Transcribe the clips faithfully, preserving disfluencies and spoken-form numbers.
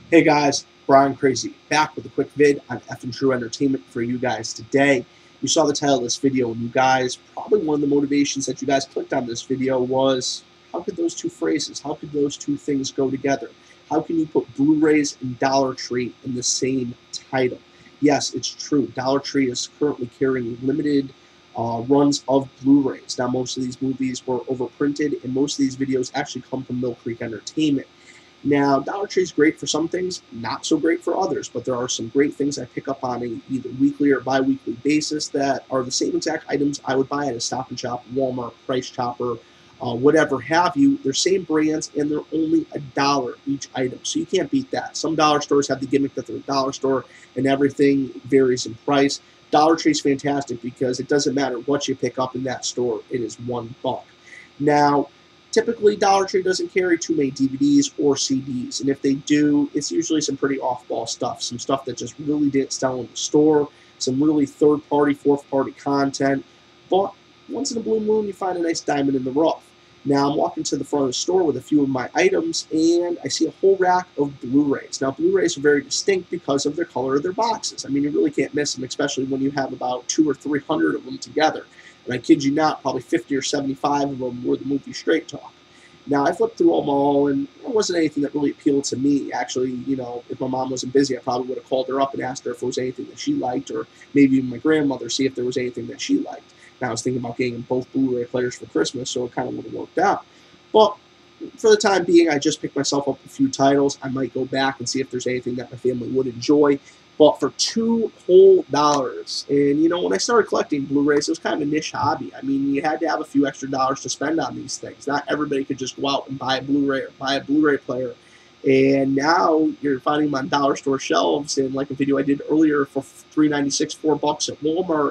Hey guys, Brian Crazy back with a quick vid on F and True Entertainment for you guys today. You saw the title of this video, and you guys, probably one of the motivations that you guys clicked on this video was, how could those two phrases, how could those two things go together? How can you put Blu-rays and Dollar Tree in the same title? Yes, it's true. Dollar Tree is currently carrying limited uh, runs of Blu-rays. Now, most of these movies were overprinted, and most of these videos actually come from Mill Creek Entertainment. Now, Dollar Tree is great for some things, not so great for others, but there are some great things I pick up on a either weekly or bi-weekly basis that are the same exact items I would buy at a Stop and Shop, Walmart, Price Chopper, uh, whatever have you. They're same brands, and they're only a dollar each item, so you can't beat that. Some dollar stores have the gimmick that they're a dollar store, and everything varies in price. Dollar Tree is fantastic because it doesn't matter what you pick up in that store, it is one buck. Now, typically, Dollar Tree doesn't carry too many D V Ds or C Ds, and if they do, it's usually some pretty off-ball stuff, some stuff that just really didn't sell in the store, some really third-party, fourth-party content, but once in a blue moon, you find a nice diamond in the rough. Now, I'm walking to the front of the store with a few of my items, and I see a whole rack of Blu-rays. Now, Blu-rays are very distinct because of their color of their boxes. I mean, you really can't miss them, especially when you have about two or three hundred of them together. And I kid you not, probably fifty or seventy-five of them were the movie Straight Talk. Now, I flipped through them all, and there wasn't anything that really appealed to me. Actually, you know, if my mom wasn't busy, I probably would have called her up and asked her if there was anything that she liked, or maybe even my grandmother, see if there was anything that she liked. Now, I was thinking about getting both Blu-ray players for Christmas, so it kind of would have worked out. But for the time being, I just picked myself up a few titles. I might go back and see if there's anything that my family would enjoy. But for two whole dollars, and you know, when I started collecting Blu-rays, it was kind of a niche hobby. I mean, you had to have a few extra dollars to spend on these things. Not everybody could just go out and buy a Blu-ray or buy a Blu-ray player. And now you're finding them on dollar store shelves. And like a video I did earlier for three ninety-six, four bucks at Walmart,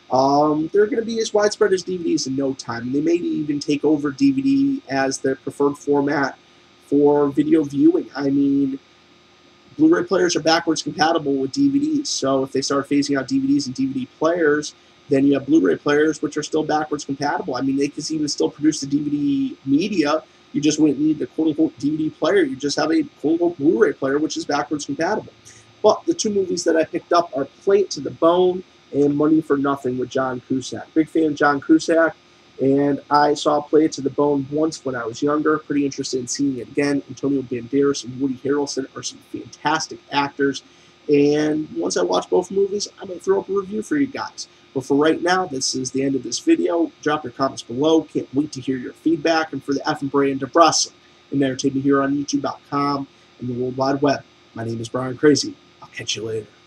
um, they're going to be as widespread as D V Ds in no time. And they may even take over D V D as their preferred format for video viewing. I mean, Blu-ray players are backwards compatible with D V Ds, so if they start phasing out D V Ds and D V D players, then you have Blu-ray players which are still backwards compatible. I mean, they could even still produce the D V D media. You just wouldn't need the quote-unquote D V D player. You just have a quote-unquote Blu-ray player which is backwards compatible. But the two movies that I picked up are Play It to the Bone and Money for Nothing with John Cusack. Big fan of John Cusack. And I saw Play It to the Bone once when I was younger. Pretty interested in seeing it again. Antonio Banderas and Woody Harrelson are some fantastic actors. And once I watch both movies, I might throw up a review for you guys. But for right now, this is the end of this video. Drop your comments below. Can't wait to hear your feedback. And for the F and Brand of Wrestling and entertainment here on YouTube dot com and the World Wide Web, my name is Brian Crazy. I'll catch you later.